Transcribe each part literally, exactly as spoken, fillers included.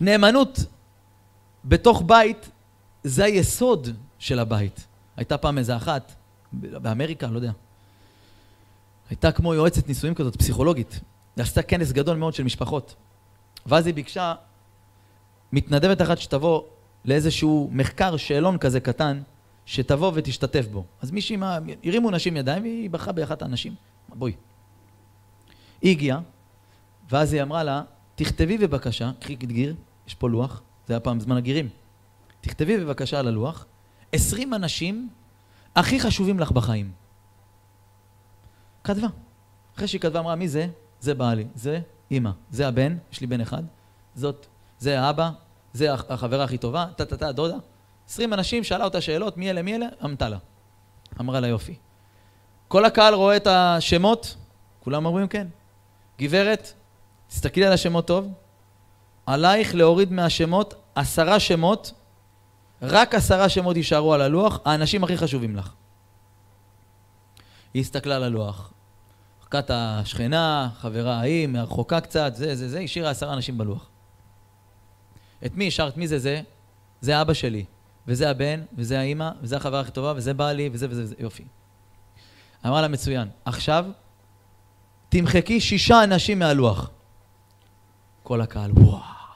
נאמנות בתוך בית זה היסוד של הבית. הייתה פעם איזה אחת, באמריקה, לא יודע. הייתה כמו יועצת נישואים כזאת, פסיכולוגית. היא עשתה כנס גדול מאוד של משפחות. ואז היא ביקשה, מתנדבת אחת שתבוא לאיזשהו מחקר, שאלון כזה קטן, שתבוא ותשתתף בו. אז מישהי, מה, הרימו נשים ידיים, והיא בחרה באחת האנשים. בואי. היא הגיעה, ואז היא אמרה לה, תכתבי בבקשה, קחי גיר, יש פה לוח, זה היה פעם זמן הגירים. תכתבי בבקשה על הלוח, עשרים אנשים הכי חשובים לך בחיים. כתבה. אחרי שהיא כתבה, אמרה, מי זה? זה בעלי, זה אמא, זה הבן, יש לי בן אחד, זאת, זה האבא, זה החברה הכי טובה, טה-טה-טה, דודה. עשרים אנשים, שאלה אותה שאלות, מי אלה, מי אלה? עמתה לה. אמרה לה יופי. כל הקהל רואה את השמות, כולם אומרים כן. גברת, תסתכלי על השמות טוב, עלייך להוריד מהשמות עשרה שמות, רק עשרה שמות יישארו על הלוח, האנשים הכי חשובים לך. היא הסתכלה על הלוח. חכת השכנה, חברה ההיא, מהרחוקה קצת, זה, זה, זה, השאירה עשרה אנשים בלוח. את מי השארת? מי זה זה? זה אבא שלי, וזה הבן, וזה האמא, וזה החברה הכי טובה, וזה בעלי, וזה וזה, וזה, יופי. אמרה לה מצוין. עכשיו, תמחקי שישה אנשים מהלוח. כל הקהל, וואו.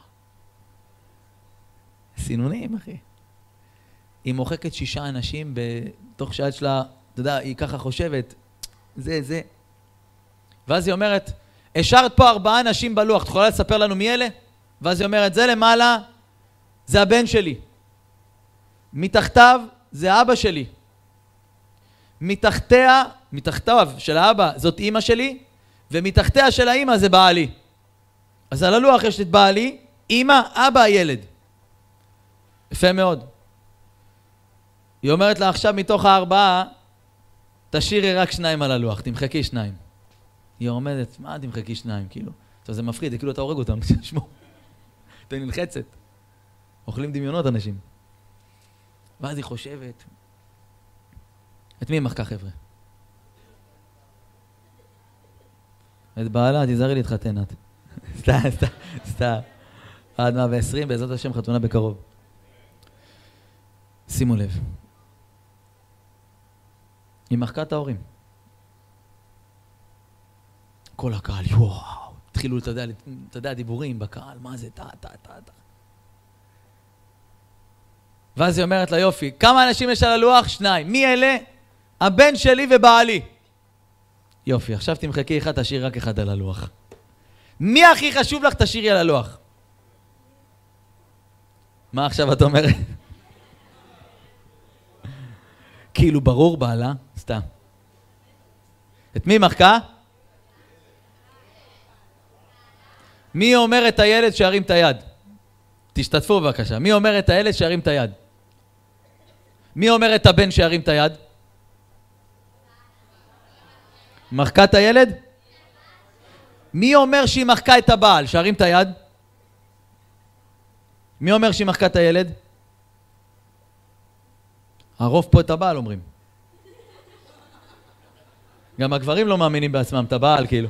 סינונים, אחי. היא מוחקת שישה אנשים בתוך שעת שלה, אתה יודע, היא ככה חושבת, זה, זה. ואז היא אומרת, השארת פה ארבעה אנשים בלוח, את יכולה לספר לנו מי אלה? ואז היא אומרת, זה למעלה, זה הבן שלי. מתחתיו, זה אבא שלי. מתחתיה, מתחתיו של האבא, זאת אמא שלי, ומתחתיה של האמא זה בעלי. אז על הלוח יש את בעלי, אמא, אבא, הילד. יפה מאוד. היא אומרת לה עכשיו מתוך הארבעה, תשאירי רק שניים על הלוח, תמחקי שניים. היא עומדת, מה תמחקי שניים? כאילו, עכשיו זה מפחיד, זה כאילו אתה הורג אותם, תשמעו. אתה נלחצת. אוכלים דמיונות אנשים. ואז היא חושבת, את מי היא מחכה חבר'ה? את בעלה, תיזהרי להתחתן את. סתם, סתם, סתם. עד מאה ועשרים, בעזרת השם חתונה בקרוב. שימו לב. היא מחכה את ההורים. כל הקהל, יואו, התחילו, אתה יודע, אתה יודע, דיבורים בקהל, מה זה, טה, טה, טה, טה. ואז היא אומרת לה, יופי, כמה אנשים יש על הלוח? שניים. מי אלה? הבן שלי ובעלי. יופי, עכשיו תמחקי אחד, תשאיר רק אחד על הלוח. מי הכי חשוב לך, תשאירי על הלוח? מה עכשיו את אומרת? כאילו ברור בעלה, סתם. את מי מחכה? מי אומר את הילד שירים את היד? תשתתפו בבקשה. מי אומר את הילד שירים את היד? מי אומר את הבן שירים את היד? מחכה את הילד? מי אומר שהיא מחכה את הבעל? שירים את היד? מי אומר שהיא מחכה את הילד? הרוב פה את הבעל אומרים. גם הגברים לא מאמינים בעצמם, את הבעל כאילו.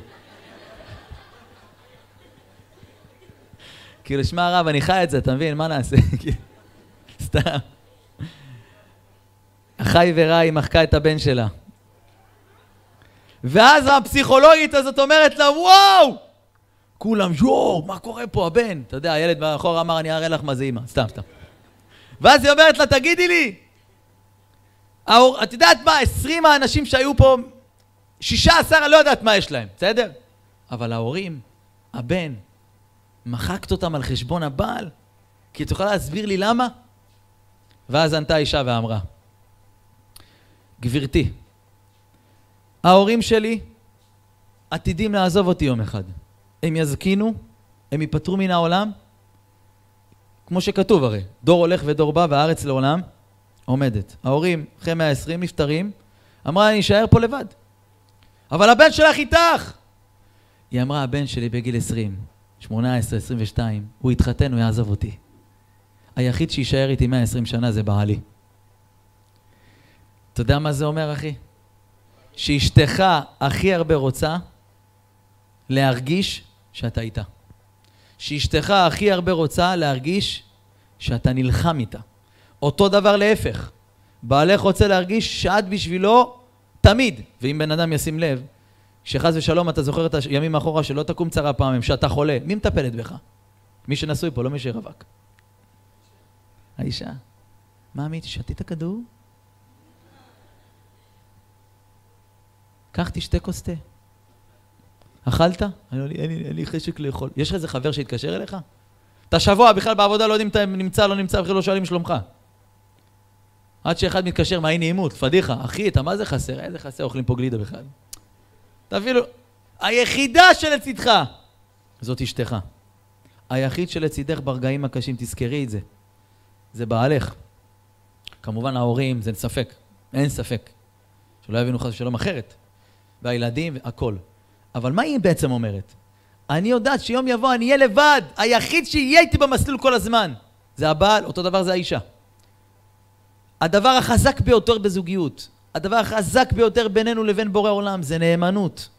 כאילו, שמע הרב, אני חי את זה, אתה מבין? מה נעשה? סתם. החי ורע היא מחכה את הבן שלה. ואז הפסיכולוגית הזאת אומרת לה, וואו! כולם, יואו, מה קורה פה, הבן? אתה יודע, הילד מאחור אמר, אני אראה לך מה זה אמא. סתם, סתם. ואז היא אומרת לה, תגידי לי, האור, את יודעת מה, עשרים האנשים שהיו פה, שישה עשר, אני לא יודעת מה יש להם, בסדר? אבל ההורים, הבן, מחקת אותם על חשבון הבעל, כי את יכולה להסביר לי למה? ואז ענתה אישה ואמרה, גברתי, ההורים שלי עתידים לעזוב אותי יום אחד. הם יזקינו, הם ייפטרו מן העולם, כמו שכתוב הרי, דור הולך ודור בא והארץ לעולם עומדת. ההורים אחרי מאה ועשרים נפטרים, אמרה אני אשאר פה לבד. אבל הבן שלך איתך! היא אמרה הבן שלי בגיל עשרים, שמונה עשרה, עשרים ושתיים, הוא יתחתן, הוא יעזוב אותי. היחיד שישאר איתי מאה ועשרים שנה זה בעלי. אתה יודע מה זה אומר אחי? שאשתך הכי הרבה רוצה להרגיש שאתה איתה. שאשתך הכי הרבה רוצה להרגיש שאתה נלחם איתה. אותו דבר להפך. בעלך רוצה להרגיש שאת בשבילו תמיד. ואם בן אדם ישים לב, שחז ושלום אתה זוכר את הימים האחורה שלא תקום צרה פעמים, שאתה חולה, מי מטפלת בך? מי שנשוי פה, לא מי שרווק. האישה. מה עמית, שתי את הכדור? קח תשתה כוס תה. אכלת? אין לי חשק לאכול. יש לך איזה חבר שהתקשר אליך? אתה שבוע בכלל בעבודה לא יודעים אם נמצא, לא נמצא, בכלל לא שואלים שלומך. עד שאחד מתקשר, מה היא נעימות? פדיחה. אחי, אתה מה זה חסר? איזה חסר? אוכלים פה גלידה בכלל. אתה אפילו... היחידה שלצדך, זאת אשתך. היחיד שלצידך ברגעים הקשים, תזכרי את זה. זה בעלך. כמובן ההורים, זה ספק. אין ספק. שלא יבינו חס ושלום אחרת. והילדים, הכל. אבל מה היא בעצם אומרת? אני יודעת שיום יבוא אני אהיה לבד. היחיד שיהיה איתי במסלול כל הזמן. זה הבעל, אותו דבר זה האישה. הדבר החזק ביותר בזוגיות, הדבר החזק ביותר בינינו לבין בורא עולם, זה נאמנות.